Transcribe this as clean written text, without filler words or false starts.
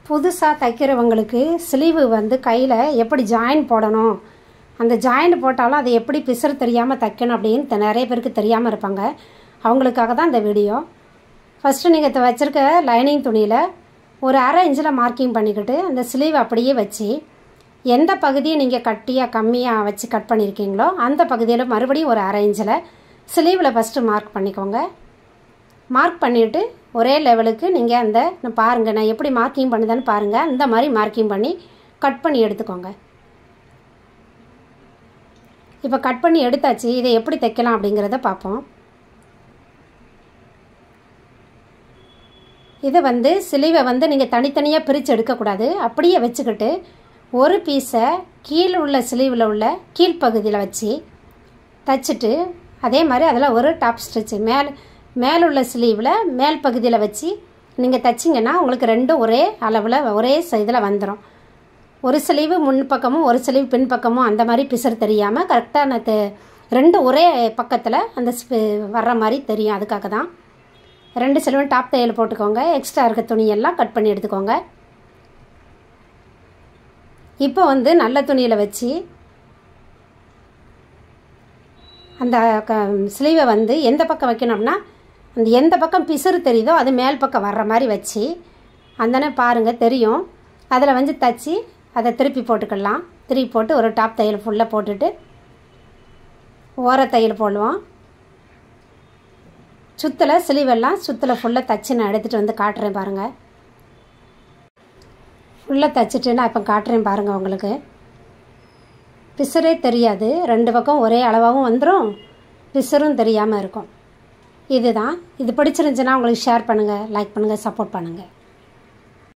புதுசாக தைக்கிறவங்களுக்கு ஸ்லீவு வந்து கையில் எப்படி ஜாயின் போடணும், அந்த ஜாயின் போட்டாலும் அதை எப்படி பிசுறு தெரியாமல் தைக்கணும் அப்படின்னு நிறைய பேருக்கு தெரியாமல் இருப்பாங்க. அவங்களுக்காக தான் இந்த வீடியோ. ஃபஸ்ட்டு நீங்கள் வச்சுருக்க லைனிங் துணியில் ஒரு அரை இன்ச்சில் மார்க்கிங் பண்ணிக்கிட்டு அந்த ஸ்லீவ் அப்படியே வச்சு எந்த பகுதியை நீங்கள் கட்டியாக கம்மியாக வச்சு கட் பண்ணியிருக்கீங்களோ அந்த பகுதியில் மறுபடியும் ஒரு அரை இன்ச்சில் ஸ்லீவில் ஃபஸ்ட்டு மார்க் பண்ணிக்கோங்க. மார்க் பண்ணிவிட்டு ஒரே லெவலுக்கு நீங்கள் அந்த பாருங்கள், நான் எப்படி மார்க்கிங் பண்ணுதேன்னு பாருங்கள். இந்த மாதிரி மார்க்கிங் பண்ணி கட் பண்ணி எடுத்துக்கோங்க. இப்போ கட் பண்ணி எடுத்தாச்சு. இதை எப்படி தைக்கலாம் அப்படிங்கிறத பார்ப்போம். இதை வந்து ஸ்லீவை வந்து நீங்கள் தனித்தனியாக பிரித்து எடுக்கக்கூடாது. அப்படியே வச்சுக்கிட்டு ஒரு பீஸை கீழே உள்ள ஸ்லீவில் உள்ள கீழ்ப்பகுதியில் வச்சு தைச்சிட்டு அதே மாதிரி அதில் ஒரு டாப் ஸ்டிச்சு மேலுள்ள ஸ்லீவில் மேல் பகுதியில் வச்சு நீங்கள் தைச்சிங்கன்னா உங்களுக்கு ரெண்டும் ஒரே அளவில் ஒரே இதில் வந்துடும். ஒரு ஸ்லீவு முன் பக்கமும் ஒரு ஸ்லீவ் பின் பக்கமும் அந்த மாதிரி பிசுறு தெரியாமல் கரெக்டான ரெண்டும் ஒரே பக்கத்தில் அந்த வர்ற மாதிரி தெரியும். அதுக்காக தான் ரெண்டு ஸ்லீவும் டாப் தையல் போட்டுக்கோங்க. எக்ஸ்ட்ரா இருக்க துணியெல்லாம் கட் பண்ணி எடுத்துக்கோங்க. இப்போ வந்து நல்ல துணியில் வச்சு அந்த ஸ்லீவை வந்து எந்த பக்கம் வைக்கணும்னா அந்த எந்த பக்கம் பிசுறு தெரியுதோ அது மேல் பக்கம் வர்ற மாதிரி வச்சு அந்தனே பாருங்கள் தெரியும். அதில் வந்து தச்சு அதை திருப்பி போட்டுக்கலாம். திருப்பி போட்டு ஒரு டாப் தையல் ஃபுல்லாக போட்டுட்டு ஓர தையல் போடுவோம். சுத்தில் ஸ்லீவெல்லாம் சுத்தில் ஃபுல்லாக தச்சு நான் எடுத்துகிட்டு வந்து காட்டுறேன் பாருங்கள். ஃபுல்லாக தச்சுட்டு நான் இப்போ காட்டுறேன் பாருங்கள். உங்களுக்கு பிசுறே தெரியாது. ரெண்டு பக்கம் ஒரே அளவாகவும் வந்துடும், பிசுறும் தெரியாமல் இருக்கும். இதுதான். இது பிடிச்சிருந்துச்சுன்னா உங்களுக்கு ஷேர் பண்ணுங்கள், லைக் பண்ணுங்கள், சப்போர்ட் பண்ணுங்கள்.